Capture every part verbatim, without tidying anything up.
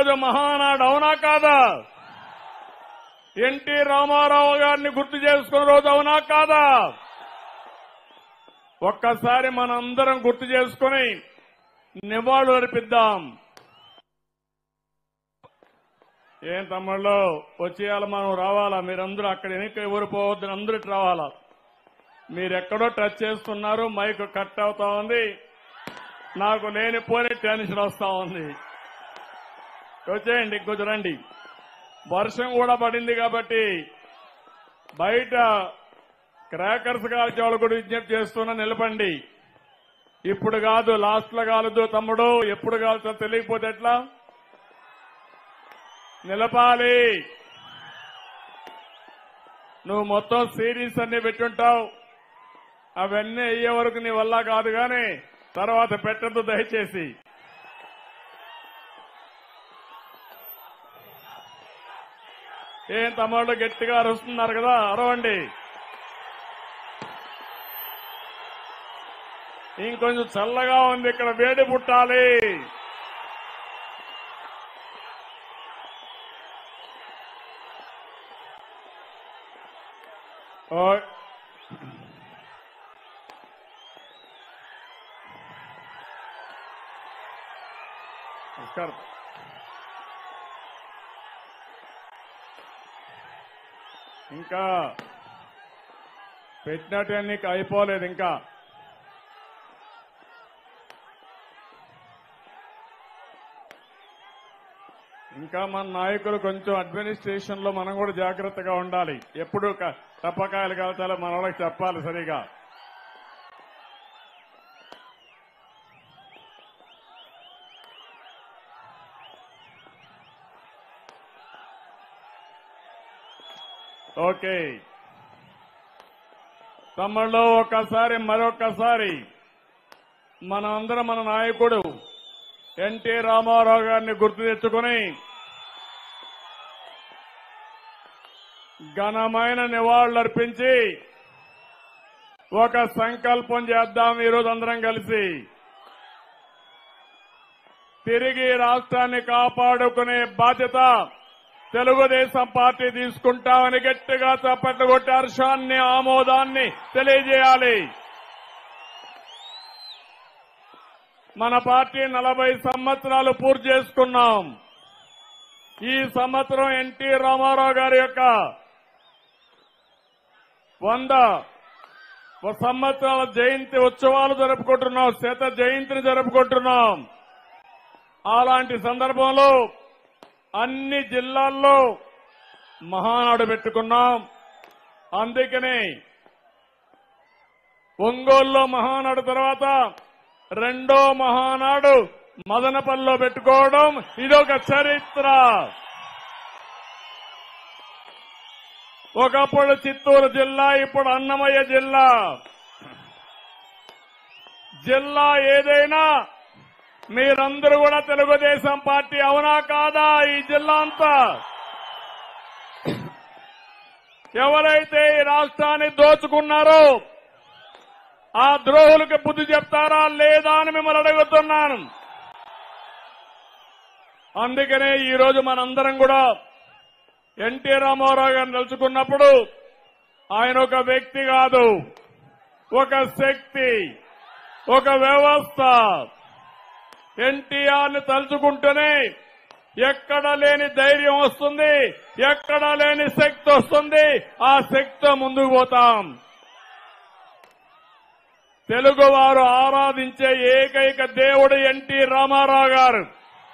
ఈరోజు మహానాడు అవునా కాదా? ఎన్టీ రామారావు గారిని గుర్తు చేసుకున్న రోజు అవునా కాదా? ఒక్కసారి మనందరం గుర్తు చేసుకుని నివాళులు అర్పిద్దాం. ఏం తమ్ముళ్ళు వచ్చేయాల మనం రావాలా? మీరందరూ అక్కడ వెనక్కి ఎవరు పోవద్దని అందరూ ఇటు రావాలా? మీరెక్కడో టచ్ చేస్తున్నారు, మైక్ కట్ అవుతా ఉంది, నాకు లేనిపోని టెన్షన్ వస్తా ఉంది. వచ్చేయండి, కొంచెం రండి. వర్షం కూడా పడింది కాబట్టి బయట క్రాకర్స్ కాల్చే వాళ్ళు కూడా విజ్ఞప్తి చేస్తున్నా, నిలబండి. ఇప్పుడు కాదు, లాస్ట్ లో కాలదు తమ్ముడు, ఎప్పుడు కాలుతో తెలియకపోతే ఎట్లా? నిలపాలి. నువ్వు మొత్తం సిరీస్ అన్ని పెట్టుంటావు, అవన్నీ అయ్యే వరకు నీ వల్ల కాదు, కానీ తర్వాత పెట్టద్దు దయచేసి. ఏం తమ్ముళ్ళు గట్టిగా అరుస్తున్నారు కదా, అరవండి. ఇంకొంచెం చల్లగా ఉంది, ఇక్కడ వేడి పుట్టాలి. నమస్కారం. ఇంకా పెట్టినట్టు నీకు అయిపోలేదు. ఇంకా ఇంకా మన నాయకులు కొంచెం అడ్మినిస్ట్రేషన్ లో మనం కూడా జాగ్రత్తగా ఉండాలి. ఎప్పుడు తప్పకాయలు కాల్చాలో మన వాళ్ళకి చెప్పాలి సరిగా. ఓకే తమ్ముళ్ళు, ఒక్కసారి మరొక్కసారి మన అందరం మన నాయకుడు ఎన్టీ రామారావు గారిని గుర్తు తెచ్చుకుని ఘనమైన నివాళులర్పించి ఒక సంకల్పం చేద్దాం. ఈరోజు అందరం కలిసి తిరిగి రాష్ట్రాన్ని కాపాడుకునే బాధ్యత తెలుగుదేశం పార్టీ తీసుకుంటామని గట్టిగా చప్పట్లు కొట్టి హర్షాన్ని, ఆమోదాన్ని తెలియజేయాలి. మన పార్టీ నలభై సంవత్సరాలు పూర్తి చేసుకున్నాం. ఈ సంవత్సరం ఎన్టీ రామారావు గారి యొక్క వంద సంవత్సరాల జయంతి ఉత్సవాలు జరుపుకుంటున్నాం, శత జయంతిని జరుపుకుంటున్నాం. అలాంటి సందర్భంలో అన్ని జిల్లాల్లో మహానాడు పెట్టుకున్నాం. అందుకనే ఒంగోలులో మహానాడు తర్వాత రెండో మహానాడు మదనపల్లిలో పెట్టుకోవడం ఇదొక చరిత్ర. ఒకప్పుడు చిత్తూరు జిల్లా, ఇప్పుడు అన్నమయ్య జిల్లా. జిల్లా ఏదైనా మీరందరూ కూడా తెలుగుదేశం పార్టీ అవునా కాదా? ఈ జిల్లా అంతా ఎవరైతే ఈ రాష్ట్రాన్ని దోచుకున్నారో ఆ ద్రోహులకు బుద్ధి చెప్తారా లేదా అని మిమ్మల్ని అడుగుతున్నాను. అందుకనే ఈ రోజు మనందరం కూడా ఎన్టీ రామారావు గారిని తలుచుకున్నప్పుడు ఆయన ఒక వ్యక్తి కాదు, ఒక శక్తి, ఒక వ్యవస్థ. ఎన్టీఆర్ ని తలుచుకుంటూనే ఎక్కడ లేని ధైర్యం వస్తుంది, ఎక్కడ లేని శక్తి వస్తుంది. ఆ శక్తితో ముందుకు పోతాం. తెలుగువారు ఆరాధించే ఏకైక దేవుడు ఎన్టీ రామారావు గారు.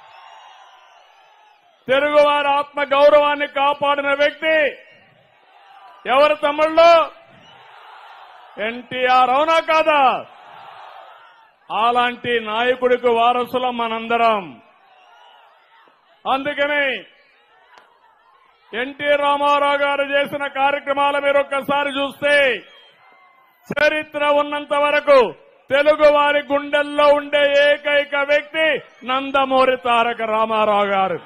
తెలుగువారి ఆత్మ గౌరవాన్ని కాపాడిన వ్యక్తి ఎవరు తమ్ముళ్ళు? ఎన్టీఆర్ అవునా కాదా? అలాంటి నాయకుడికి వారసులం మనందరం. అందుకని ఎన్టీ రామారావు గారు చేసిన కార్యక్రమాలు మీరు ఒక్కసారి చూస్తే చరిత్ర ఉన్నంత వరకు తెలుగు వారి గుండెల్లో ఉండే ఏకైక వ్యక్తి నందమూరి తారక రామారావు గారు.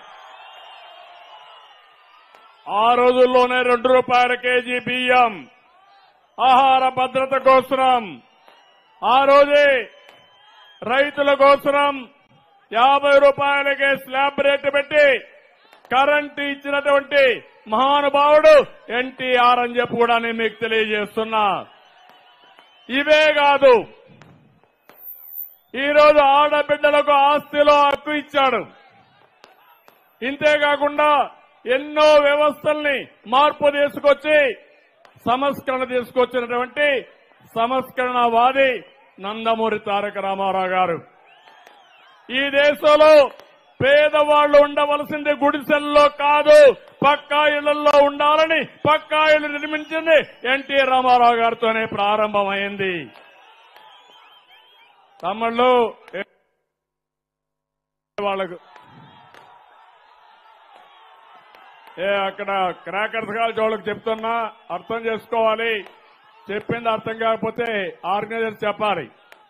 ఆ రోజుల్లోనే రెండు రూపాయల కేజీ బియ్యం ఆహార భద్రత కోసం, ఆ రోజే రైతుల కోసం యాభై రూపాయలకే స్లాబ్ రేటు పెట్టి కరెంటు ఇచ్చినటువంటి మహానుభావుడు ఎన్టీఆర్ అని చెప్పి కూడా నేను మీకు తెలియజేస్తున్నా. ఇవే కాదు, ఈరోజు ఆడబిడ్డలకు ఆస్తిలో హక్కు ఇచ్చాడు. ఇంతేకాకుండా ఎన్నో వ్యవస్థల్ని మార్పు తీసుకొచ్చి సంస్కరణ తీసుకొచ్చినటువంటి సంస్కరణవాది నందమూరి తారక రామారావు గారు. ఈ దేశంలో పేదవాళ్లు ఉండవలసింది గుడిసెల్లో కాదు, పక్కా ఇళ్లలో ఉండాలని పక్కా ఇళ్లు నిర్మించింది ఎన్టీ రామారావు గారితోనే ప్రారంభమైంది. తమ్ముళ్ళు వాళ్ళకు ఏ అక్కడ క్రాకర్స్ కాల్ జోళ్ళకి చెప్తున్నా అర్థం చేసుకోవాలి. చెప్పింది అర్థం కాకపోతే ఆర్గనైజర్ చెప్పాలి.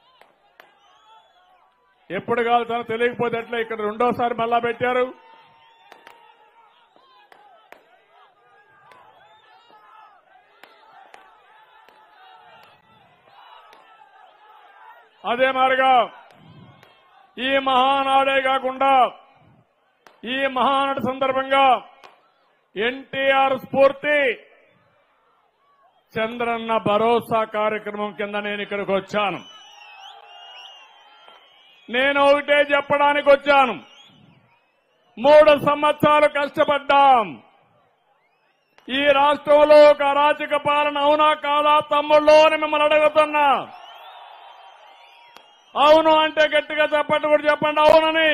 ఎప్పుడు కాదు తను తెలియకపోతే ఎట్లా ఇక్కడ రెండోసారి మళ్ళా పెట్టారు. అదే మాదిరిగా ఈ మహానాడే కాకుండా ఈ మహానాడు సందర్భంగా ఎన్టీఆర్ స్ఫూర్తి చంద్రన్న భరోసా కార్యక్రమం కింద నేను ఇక్కడికి వచ్చాను. నేను ఒకటే చెప్పడానికి వచ్చాను. మూడు సంవత్సరాలు కష్టపడ్డాం. ఈ రాష్ట్రంలో ఒక అరాచక పాలన అవునా కాదా తమ్ముళ్ళు అని మిమ్మల్ని అడుగుతున్నా. అవును అంటే గట్టిగా చెప్పండి, కూడా చెప్పండి అవునని.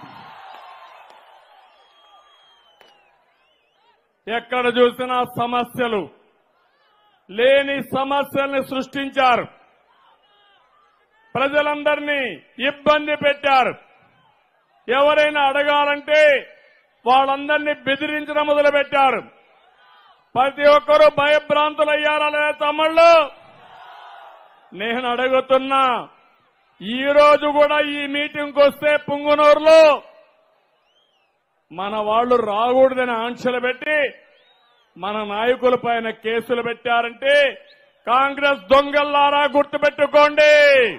ఎక్కడ చూసినా సమస్యలు, లేని సమస్యల్ని సృష్టించారు. ప్రజలందరినీ ఇబ్బంది పెట్టారు. ఎవరైనా అడగాలంటే వాళ్ళందరినీ బెదిరించడం మొదలుపెట్టారు. ప్రతి ఒక్కరూ భయభ్రాంతులయ్యారా లేదా తమ్ముళ్ళు? నేను అడుగుతున్నా, ఈ రోజు కూడా ఈ మీటింగ్కి వస్తే పుంగునూరులో మన వాళ్ళు రాకూడదని ఆంక్షలు పెట్టి మన నాయకుల పైన కేసులు పెట్టారంటే కాంగ్రెస్ దొంగల్లారా గుర్తుపెట్టుకోండి.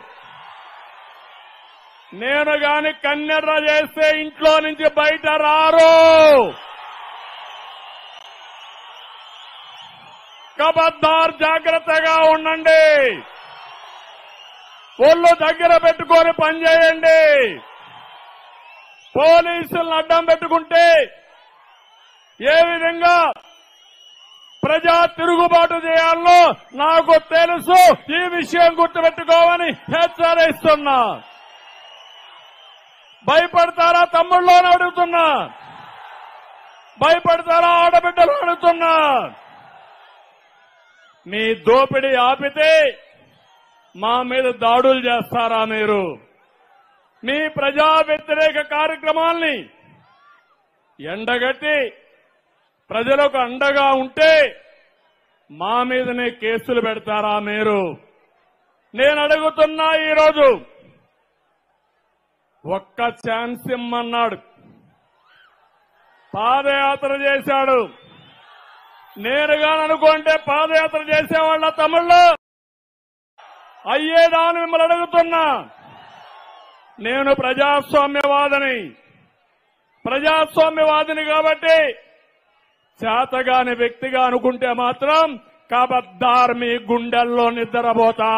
నేను గాని కన్నెర్ర చేస్తే ఇంట్లో నుంచి బయట రారు. ఖబర్దార్, జాగ్రత్తగా ఉండండి. ఒళ్ళు దగ్గర పెట్టుకొని పనిచేయండి. పోలీసులను అడ్డం పెట్టుకుంటే ఏ విధంగా ప్రజా తిరుగుబాటు చేయాలో నాకు తెలుసు. ఈ విషయం గుర్తుపెట్టుకోమని హెచ్చరిస్తున్నా. భయపడతారా తమ్ముళ్ళు అని అడుగుతున్నా. భయపడతారా ఆడబిడ్డలు అడుగుతున్నా. మీ దోపిడీ ఆపితే మా మీద దాడులు చేస్తారా మీరు? మీ ప్రజా వ్యతిరేక కార్యక్రమాల్ని ఎండగట్టి ప్రజలకు అండగా ఉంటే మా మీదనే కేసులు పెడతారా మీరు? నేను అడుగుతున్నా. ఈరోజు ఒక్క ఛాన్స్ ఇమ్మన్నాడు, పాదయాత్ర చేశాడు. నేరుగా అనుకుంటే పాదయాత్ర చేసేవాళ్ళ తమ్ముళ్ళు అయ్యేదాన్ని మిమ్మల్ని అడుగుతున్నా. నేను ప్రజాస్వామ్యవాదిని ప్రజాస్వామ్యవాదిని కాబట్టి చేతగాని వ్యక్తిగా అనుకుంటే మాత్రం ఖబర్దార్ మీ గుండెల్లో నిద్రపోతా.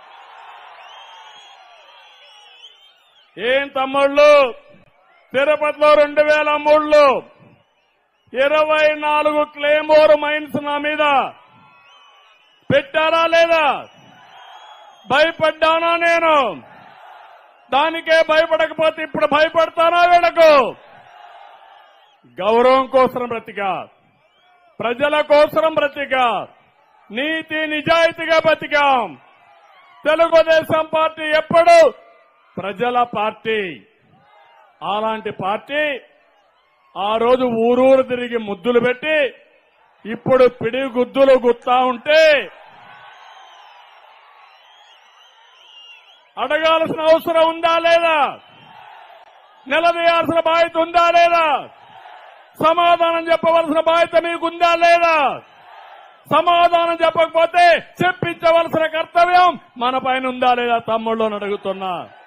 ఏం తమ్ముళ్ళు, తిరుపతిలో రెండు వేల మూడులో ఇరవై నాలుగు క్లేమోర్ మైన్స్ నా మీద పెట్టారా లేదా? భయపడ్డానా నేను? దానికే భయపడకపోతే ఇప్పుడు భయపడతానా వీళ్ళకు? గౌరవం కోసం బ్రతికా, ప్రజల కోసం బ్రతికా, నీతి నిజాయితీగా బ్రతికాం. తెలుగుదేశం పార్టీ ఎప్పుడు ప్రజల పార్టీ. అలాంటి పార్టీ ఆ రోజు ఊరూరు తిరిగి ముద్దులు పెట్టి ఇప్పుడు పిడి గుద్దులు గుత్తా ఉంటే అడగాల్సిన అవసరం ఉందా లేదా? నిలదీయాల్సిన బాధ్యత ఉందా లేదా? సమాధానం చెప్పవలసిన బాధ్యత మీకుందా లేదా? సమాధానం చెప్పకపోతే చెప్పించవలసిన కర్తవ్యం మన పైన ఉందా లేదా తమ్ముళ్ళు అని అడుగుతున్నా.